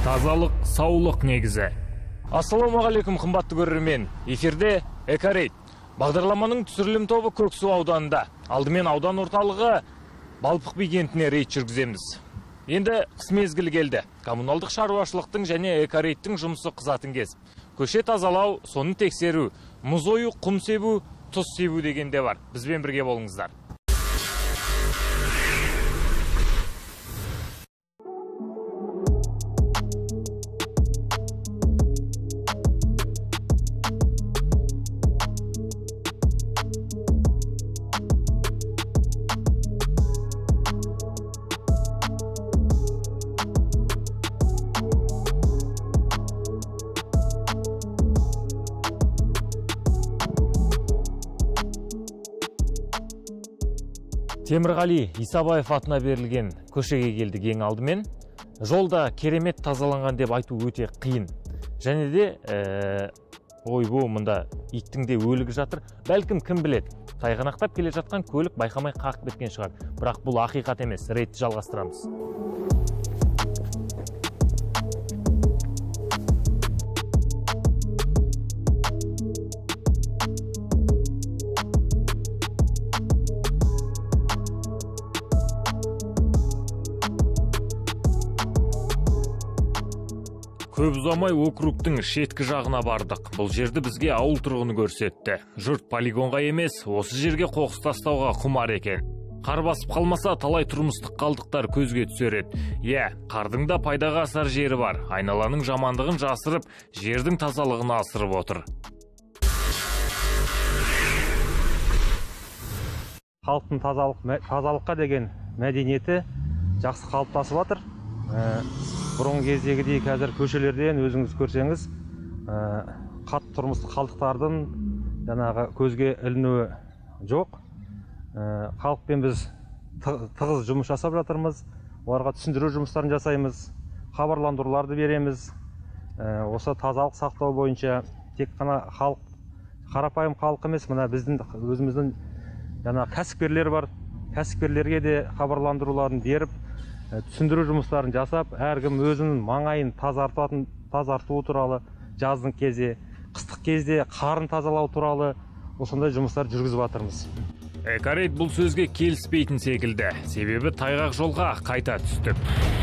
Тазалық, саулық негізі. Ассалаумағалейкум, қымбатты көрермен. Эфирде Экорейд. Бағдарламаның түсірілім тобы Көксу ауданында. Алдымен аудан орталығы Балпық би кентіне рейд жүргіземіз. Енді қыс мезгілі келді. Коммуналдық шаруашылықтың және Экорейдтің жұмысы қызатын кез. Көше тазалау, соны тексеру, мұз ою, құм себу, тұз себу дегенде бар. Бізбен бірге болыңыздар. Темірғали Исабаев атына берілген көшеге келдік ең алдымен. Жолда керемет тазаланған деп айту өте қиын. Және де ойбу, мұнда иттің де өлігі жатыр. Бәлкім кім біледі, тайғанақтап келе жатқан көлік байқамай қағып кеткен шығар. Бірақ бұл ақиқат емес. Рейдті жалғастырамыз. Көп ұзамай округтың шеткі жағына бардық. Бұл жерді бізге ауыл тұрғыны көрсетті. Жұрт полигонға емес, осы жерге қоқыс тастауға құмар екен. Қар басып қалмаса, талай тұрмыстық қалдықтар көзге түсер еді. Қардың да пайдаға асар жері бар. Айналаның жамандығын жасырып, жердің тазалығын асырып отыр. Халықтың тазалыққа деген мәдениеті жақсы қалыптасып жатыр. Бұрын кездегідей қазір көшелерден өзіңіз көрсеңіз, тұрмыстық қалдықтардың жаңағы көзге ілінуі жоқ. Халықпен біз тығыз жұмыс жасап жатырмыз. Оларға түсіндіру жұмыстарын жасаймыз, хабарландыруларды береміз. Осы тазалық сақтау бойынша тек қана халық, қарапайым халық емес, мына біздің өзіміздің жаңағы кәсіпкерлер бар. Кәсіпкерлерге де хабарландыруларын беріп, түсіндіру жұмыстарын жасап, әркім өзінің маңайын тазартуы туралы, жаздың кезде, қыстық кезде қарын тазалау туралы осындай жұмыстар жүргізіп жатырмыз. Экорейд бұл сөзге келіспейтін секілді. Себебі тайғақ жолға қайта түстік.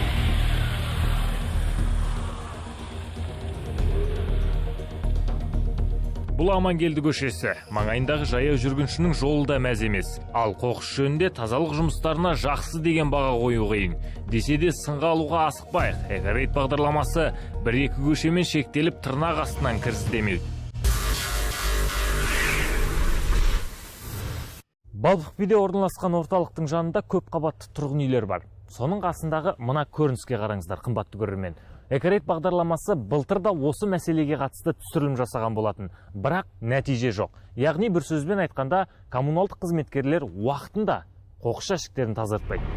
Бұл Амангелді көшесі. Маңайындағы жаяу жүргіншінің жолы да мәз емес. Ал қоқыс жөнінде тазалық жұмыстарына жақсы деген баға қою қиын. Десе де сынға алуға асықпайық. Экорейд бағдарламасы бір-екі көшемен шектеліп тырнақ астынан кіріс демеу. Балпық биде орналасқан орталықтың жанында көп қабатты тұрғын үйлер бар. Соның қасындағы мына көрініске қараңыздар, қымбатты көрермен. Экорейд бағдарламасы былтыр да осы мәселеге қатысты түсірілім жасаған болатын, бірақ нәтиже жоқ. Яғни бір сөзбен айтқанда, коммуналдық қызметкерлер уақытында қоқыс жәшіктерін тазартпайды.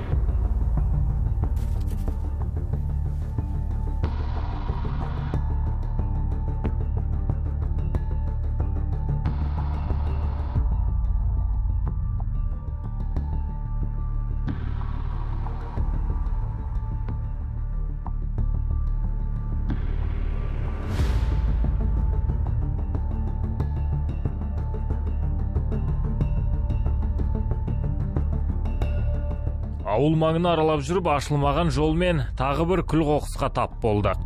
Ауыл маңын аралап жүріп, ашылмаған жолмен тағы бір күл қоқысқа тап болдық.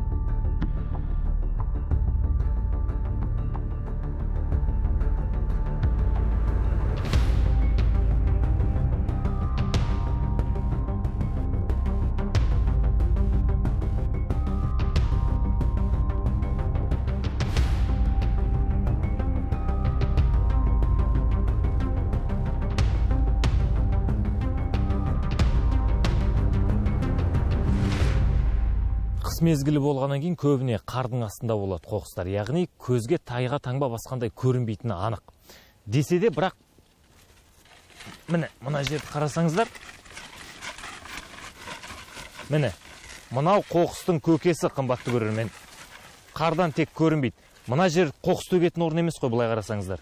Қыс мезгілі болғаннан кейін көбіне қардың астында болады қоқыстар. Яғни көзге тайға таңба басқандай көрінбейтіні анық. Десе де, бірақ міне, мына жерді қарасаңыздар. Міне, мынау қоқыстың көкесі, қымбатты көрермен. Қардан тек көрінбейді. Мына жер қоқыс төгетін орын емес қой, былай қарасаңыздар.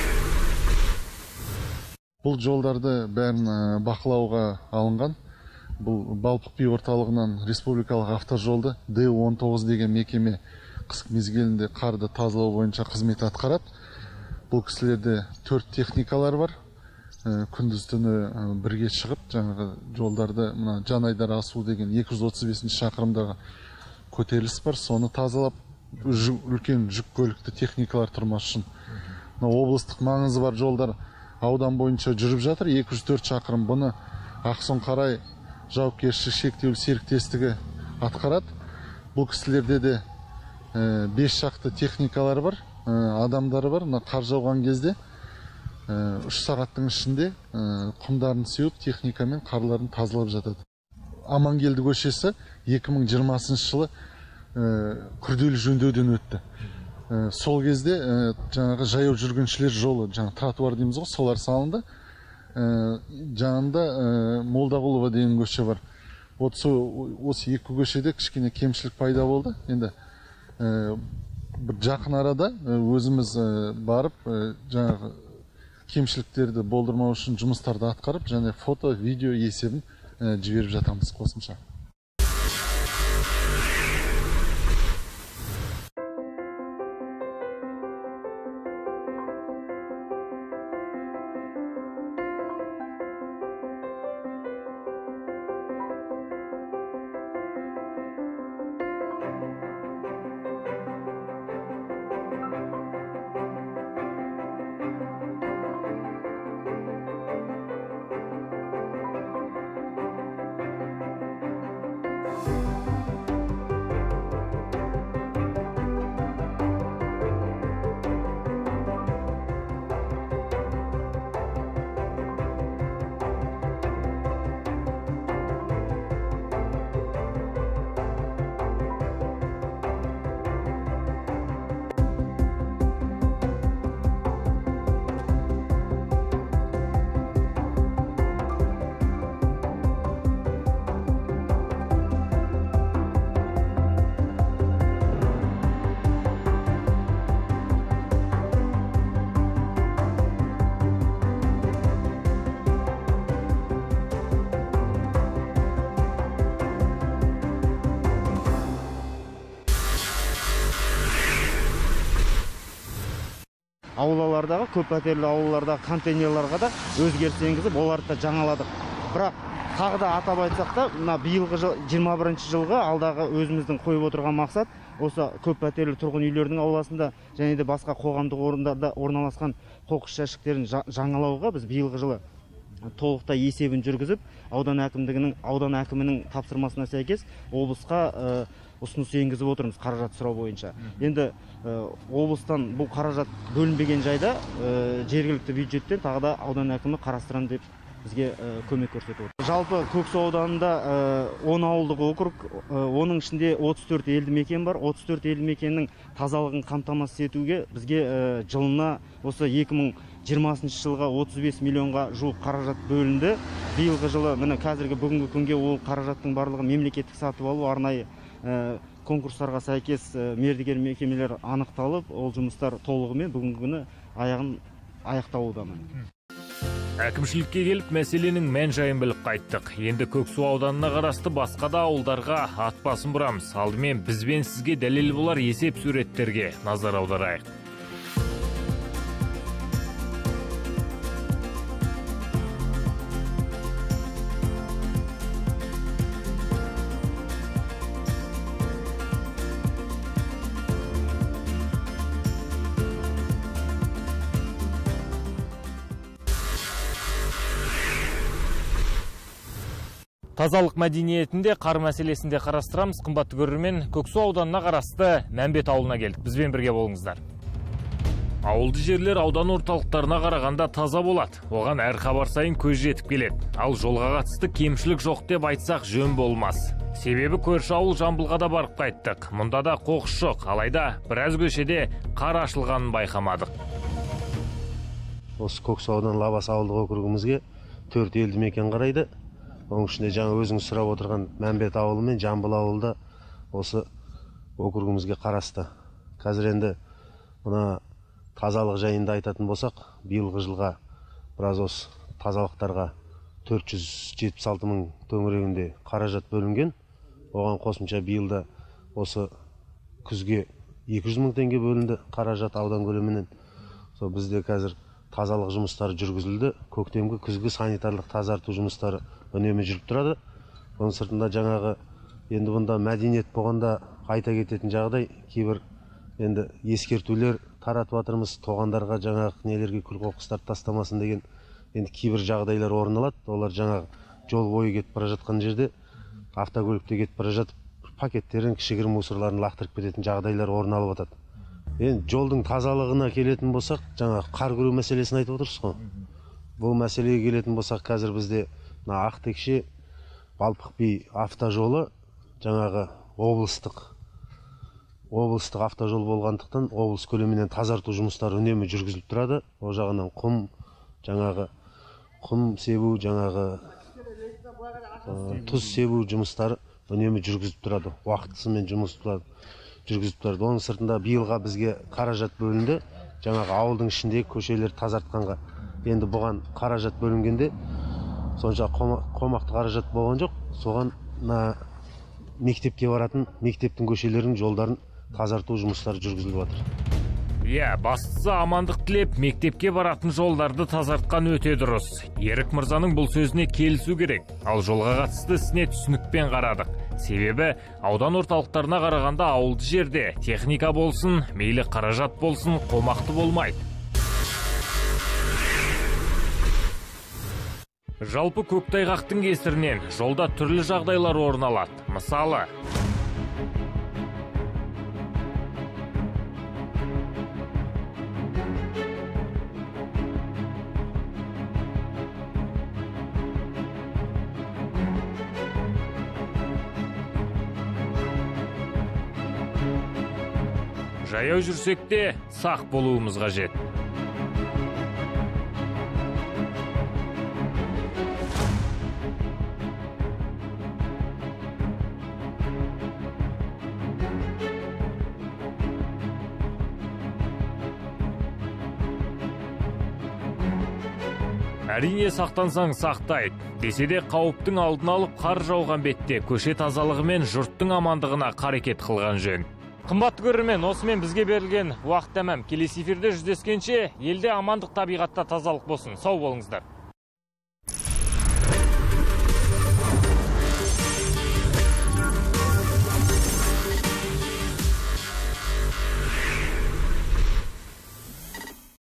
Бұл жолдарды бәрін бақылауға алынған. бұл Балпық би орталығынан республикалық автожолды Д-19 деген мекеме қысқы мезгілінде қарды тазалау бойынша қызмет атқарады. Бұл кісілерде 4 техникалар бар. Күндіз түні бірге шығып, жаңағы жолдарды, мына Жанайдар асу деген 235 шақырымдағы көтеріліс бар, соны тазалап, үлкен жүк көлікті техникалар тұрмас үшін. Облыстық маңызы бар жолдар аудан бойынша жүріп жатыр, 204 шақырым. Бұны Ақсұңқарай жауапкершілігі шектеулі серіктестігі атқарады. Бұл кісілерде де 5 шақты техникалар бар, адамдары бар. Қар жауған кезде 3 сағаттың ішінде құмдарын сеуіп, техникамен қарларын тазалап жатады. Амангелді көшесі 2020 жылы күрделі жөндеуден өтті. Сол кезде жаңағы жаяу жүргіншілер жолы, жаңағы тротуар дейміз ғой, солар салынды. Жанында Молдағұлова деген көше бар. Осы екі көшеде кішкене кемшілік пайда болды. Енді бір жақын арада өзіміз барып, жаңағы кемшіліктерді болдырмау үшін жұмыстарды атқарып, және фото, видео есебін жіберіп жатамыз қосымша. Аулалардағы, көп пәтерлі аулалардағы контейнерларға да өзгеріс енгізіп, оларды да жаңаладық. Бірақ тағы да атап айтсақ та, мына биылғы 21 жылғы алдағы өзіміздің қойып отырған мақсат осы көп пәтерлі тұрғын үйлердің ауласында және де басқа қоғамдық орындарда орналасқан қоқыс жәшіктерін жаңалауға біз биылғы жылы толықтай есебін жүргізіп, аудан әкімінің тапсырмасына сәйкес облысқа ұсыныс енгізіп отырмыз қаражат сұрау бойынша. Енді облыстан бұл қаражат бөлінбеген жайда жергілікті бюджеттен тағы да аудан әкімі қарастырам деп бізге көмек көрсетіп отыр. Жалпы Көксу ауданында 10 ауылдық округ, оның ішінде 34 елді мекен бар. 34 елді мекеннің тазалығын қамтамасыз етуге бізге жылына осы 2020 жылға 35 миллионға жуық қаражат бөлінді. Биылғы жылы міне қазіргі бүгінгі күнге ол қаражаттың барлығы мемлекеттік сатып алу, арнайы конкурстарға сәйкес мердігер мекемелер анықталып, ол жұмыстар толығымен бүгінгі күні аяқталуда. Әкімшілікке келіп мәселенің мән жайын біліп қайттық. Енді Көксу ауданына қарасты басқа да ауылдарға ат басын бұрамыз. Алдымен бізбен сізге дәлел болар есеп суреттерге назар аударайық. Тазалық мәдениетінде қар мәселесінде қарастырамыз. Қымбатты көрермен, Көксу ауданына қарасты Мәмбет ауылына келдік. Бізбен бірге болыңыздар. Ауылды жерлер аудан орталықтарына қарағанда таза болады. Оған әр хабар сайын көз жетіп келеді. Ал жолға қатысты кемшілік жоқ деп айтсақ жөн болмас. Себебі көрші ауыл Жамбылға да барып қайттық. Мұнда да қоқыс жоқ, алайда біраз көшеде қар ашылғанын байқамадық. Осы Көксу ауданы Лабас ауылдық округімізге 4 елді мекен қарайды. Оның ішінде жаңа өзіңіз сұрап отырған Мәмбет ауылы мен Жамбыл ауылы да осы округімізге қарасты. Қазір енді мына тазалық жайында айтатын болсақ, биылғы жылға біраз осы тазалықтарға 476 мың төңірегінде қаражат бөлінген. Оған қосымша биылда осы күзге 200 мың теңге бөлінді қаражат аудан көлемінен. Сол бізде қазір тазалық жұмыстары жүргізілді. Көктемгі күзгі санитарлық тазарту жұмыстары үнемі жүріп тұрады. Оның сыртында жаңағы енді бұнда мәдениет болғанда айта кететін жағдай, кейбір енді ескертулер таратып жатырмыз. Тоғандарға жаңағы нелерге күл қоқыстар тастамасын деген енді кейбір жағдайлар орын алады. Олар жаңағы жол бойы кетіп бара жатқан жерде автокөлікте кетіп бара жатып пакеттерін, кішігірім мусорларын лақтырып кететін жағдайлар орын алып жатады. Енді жолдың тазалығына келетін болсақ, жаңағы қар күреу мәселесін айтып отырсыз ғой. Бұл мәселеге келетін болсақ, қазір бізде Ақтекше Балпық би автожолы жаңағы облыстық автожол болғандықтан облыс көлемінен тазарту жұмыстары үнемі жүргізіліп тұрады. Ол жағынан құм себу, жаңағы тұз себу жұмыстары үнемі жүргізіп тұрады. Уақытысымен жүргізіп тұрады. Оның сыртында биылға бізге қаражат бөлінді. Жаңағы ауылдың ішіндегі көшелер тазартқанға. Енді бұған қаражат бөлінгенде сонша қомақты қаражат болған жоқ. Соған мектепке баратын, мектептің көшелерінің жолдарын тазарту жұмыстары жүргізіліп жатыр. Бастысы амандық тілеп, мектепке баратын жолдарды тазартқан өте дұрыс. Ерік мырзаның бұл сөзіне келісу керек. Ал жолға қатысты ісіне түсінікпен қарадық. Себебі аудан орталықтарына қарағанда ауылды жерде техника болсын, мейлі қаражат болсын, қомақты болмайды. Жалпы көктайғақтың кесірінен жолда түрлі жағдайлар орын алады. Мысалы, жаяу жүрсек те сақ болуымыз қажет. Әрине сақтансаң сақтайды. Десе де қауіптің алдын алып қар жауған бетте көше тазалығы мен жұрттың амандығына қарекет қылған жөн. Қымбатты көрермен, осымен бізге берілген уақыт тәмам. Келесі эфирде жүздескенше елде амандық, табиғатта тазалық болсын. Сау болыңыздар.